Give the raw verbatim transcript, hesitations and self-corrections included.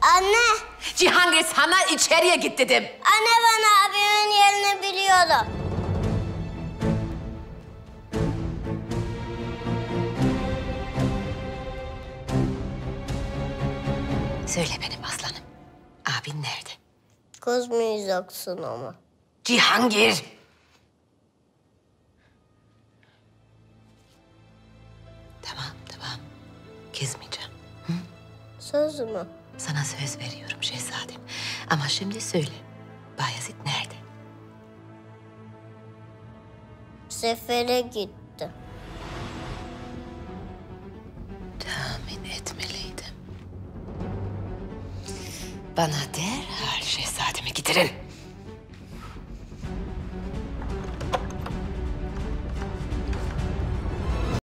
Anne! Cihangir sana içeriye git dedim. Anne, ben abimin yerini biliyorum. Söyle benim aslanım. Abin nerede? Kızmayacaksın ama. Cihangir! Tamam, tamam. Kızmayacağım. Hı? Söz mü? Sana söz veriyorum şehzadem. Ama şimdi söyle. Bayezid nerede? Sefere gitti. Tahmin etmeliydim. Bana derhal şehzademi getirin.